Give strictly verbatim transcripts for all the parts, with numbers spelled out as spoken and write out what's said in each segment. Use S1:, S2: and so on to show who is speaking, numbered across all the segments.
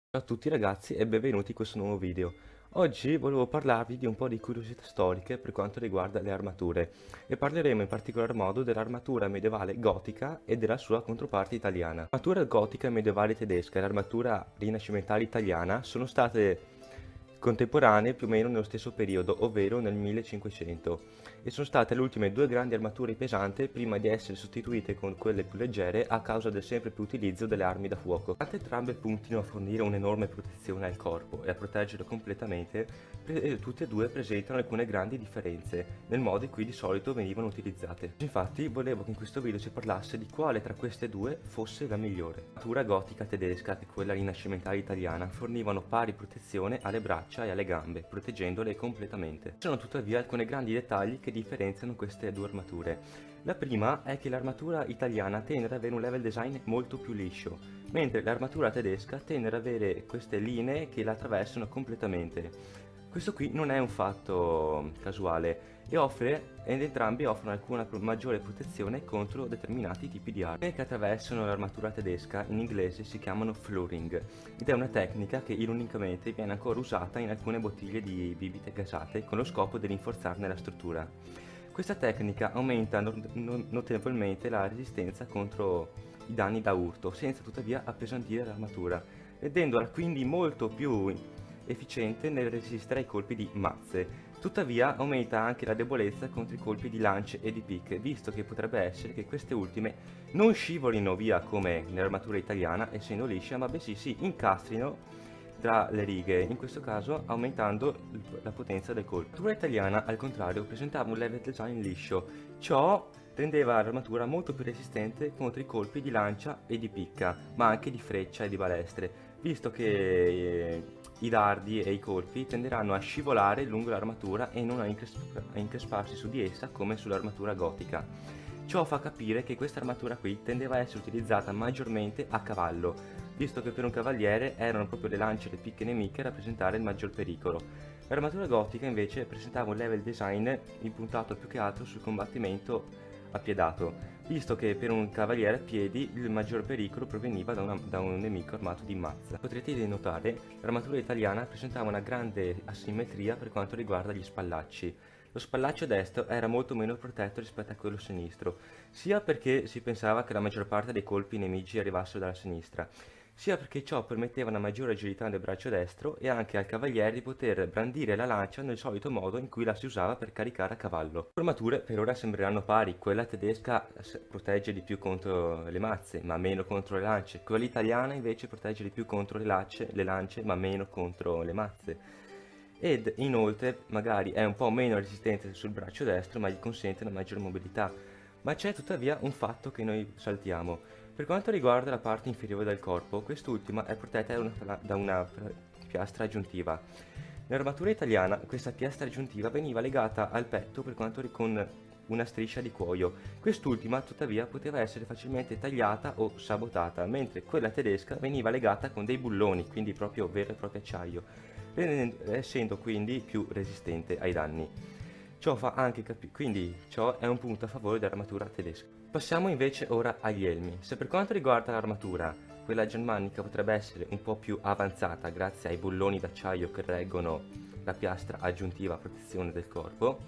S1: Ciao a tutti ragazzi e benvenuti in questo nuovo video. Oggi volevo parlarvi di un po' di curiosità storiche per quanto riguarda le armature e parleremo in particolar modo dell'armatura medievale gotica e della sua controparte italiana. L'armatura gotica medievale tedesca e l'armatura rinascimentale italiana sono state contemporanee più o meno nello stesso periodo, ovvero nel millecinquecento, e sono state le ultime due grandi armature pesanti prima di essere sostituite con quelle più leggere a causa del sempre più utilizzo delle armi da fuoco. Nonostante entrambe puntino a fornire un'enorme protezione al corpo e a proteggerlo completamente, eh, tutte e due presentano alcune grandi differenze nel modo in cui di solito venivano utilizzate. Infatti volevo che in questo video si parlasse di quale tra queste due fosse la migliore. L'armatura gotica tedesca e quella rinascimentale italiana fornivano pari protezione alle braccia e alle gambe, proteggendole completamente. Ci sono tuttavia alcuni grandi dettagli che differenziano queste due armature. La prima è che l'armatura italiana tende ad avere un level design molto più liscio, mentre l'armatura tedesca tende ad avere queste linee che la attraversano completamente. Questo qui non è un fatto casuale e offre, ed entrambi offrono alcuna maggiore protezione contro determinati tipi di armi. Le che attraversano l'armatura tedesca in inglese si chiamano flooring ed è una tecnica che ironicamente viene ancora usata in alcune bottiglie di bibite gasate con lo scopo di rinforzarne la struttura. Questa tecnica aumenta notevolmente la resistenza contro i danni da urto senza tuttavia appesantire l'armatura, rendendola quindi molto più efficiente nel resistere ai colpi di mazze. Tuttavia aumenta anche la debolezza contro i colpi di lance e di picche, visto che potrebbe essere che queste ultime non scivolino via come nell'armatura italiana essendo liscia, ma bensì si incastrino tra le righe, in questo caso aumentando la potenza del colpo. L'armatura italiana al contrario presentava un level design liscio, ciò rendeva l'armatura molto più resistente contro i colpi di lancia e di picca, ma anche di freccia e di balestre, visto che eh, i dardi e i colpi tenderanno a scivolare lungo l'armatura e non a, incresp- a incresparsi su di essa come sull'armatura gotica. Ciò fa capire che questa armatura qui tendeva a essere utilizzata maggiormente a cavallo, visto che per un cavaliere erano proprio le lance e le picche nemiche a rappresentare il maggior pericolo. L'armatura gotica invece presentava un level design impuntato più che altro sul combattimento appiedato, visto che per un cavaliere a piedi il maggior pericolo proveniva da, una, da un nemico armato di mazza. Potrete notare, l'armatura italiana presentava una grande asimmetria per quanto riguarda gli spallacci. Lo spallaccio destro era molto meno protetto rispetto a quello sinistro, sia perché si pensava che la maggior parte dei colpi nemici arrivassero dalla sinistra, sia perché ciò permetteva una maggiore agilità del braccio destro e anche al cavaliere di poter brandire la lancia nel solito modo in cui la si usava per caricare a cavallo. Le armature per ora sembreranno pari, quella tedesca protegge di più contro le mazze ma meno contro le lance, quella italiana invece protegge di più contro le, lance, le lance ma meno contro le mazze. Ed inoltre magari è un po' meno resistente sul braccio destro ma gli consente una maggiore mobilità. Ma c'è tuttavia un fatto che noi saltiamo. Per quanto riguarda la parte inferiore del corpo, quest'ultima è protetta da una, da una piastra aggiuntiva. Nell'armatura italiana questa piastra aggiuntiva veniva legata al petto per quanto con una striscia di cuoio. Quest'ultima tuttavia poteva essere facilmente tagliata o sabotata, mentre quella tedesca veniva legata con dei bulloni, quindi proprio vero e proprio acciaio, essendo quindi più resistente ai danni. Ciò fa anche capire, quindi ciò è un punto a favore dell'armatura tedesca. Passiamo invece ora agli elmi. Se per quanto riguarda l'armatura, quella germanica potrebbe essere un po' più avanzata grazie ai bulloni d'acciaio che reggono la piastra aggiuntiva a protezione del corpo,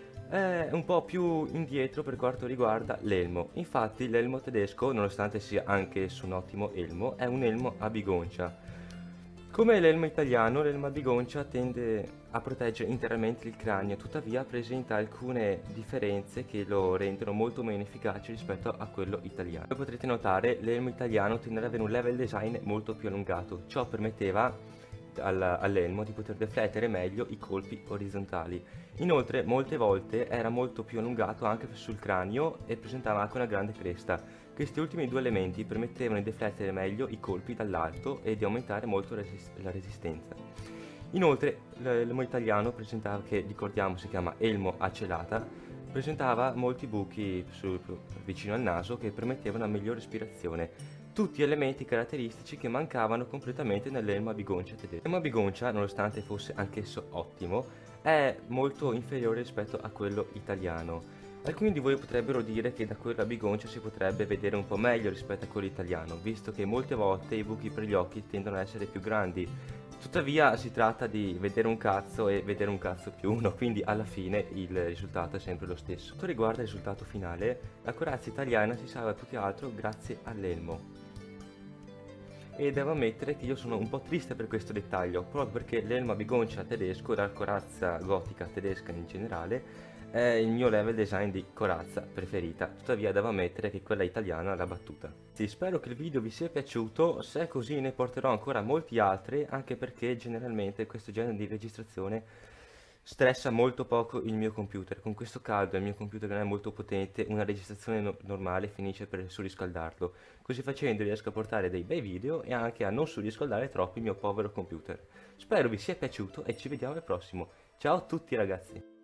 S1: è un po' più indietro per quanto riguarda l'elmo. Infatti l'elmo tedesco, nonostante sia anche esso un ottimo elmo, è un elmo a bigoncia. Come l'elmo italiano, l'elmo a bigoncia tende a proteggere interamente il cranio, tuttavia presenta alcune differenze che lo rendono molto meno efficace rispetto a quello italiano. Come potrete notare, l'elmo italiano tende ad avere un level design molto più allungato, ciò permetteva all'elmo di poter deflettere meglio i colpi orizzontali. Inoltre molte volte era molto più allungato anche sul cranio e presentava anche una grande cresta. Questi ultimi due elementi permettevano di deflettere meglio i colpi dall'alto e di aumentare molto resist la resistenza. Inoltre l'elmo italiano presentava, che ricordiamo si chiama elmo a celata, presentava molti buchi sul, vicino al naso che permettevano una migliore respirazione. Tutti elementi caratteristici che mancavano completamente nell'elmo a bigoncia tedesco. L'elmo a bigoncia, nonostante fosse anch'esso ottimo, è molto inferiore rispetto a quello italiano. Alcuni di voi potrebbero dire che da quello a bigoncia si potrebbe vedere un po' meglio rispetto a quello italiano, visto che molte volte i buchi per gli occhi tendono ad essere più grandi. Tuttavia si tratta di vedere un cazzo e vedere un cazzo più uno, quindi alla fine il risultato è sempre lo stesso. Per quanto riguarda il risultato finale, la corazza italiana si salva più che altro grazie all'elmo. E devo ammettere che io sono un po' triste per questo dettaglio, proprio perché l'elmo a bigoncia tedesco, la corazza gotica tedesca in generale, è il mio level design di corazza preferita, tuttavia devo ammettere che quella italiana l'ha battuta. Sì, spero che il video vi sia piaciuto, se è così ne porterò ancora molti altri, anche perché generalmente questo genere di registrazione stressa molto poco il mio computer. Con questo caldo il mio computer non è molto potente, una registrazione no- normale finisce per surriscaldarlo. Così facendo riesco a portare dei bei video e anche a non surriscaldare troppo il mio povero computer. Spero vi sia piaciuto e ci vediamo al prossimo. Ciao a tutti ragazzi!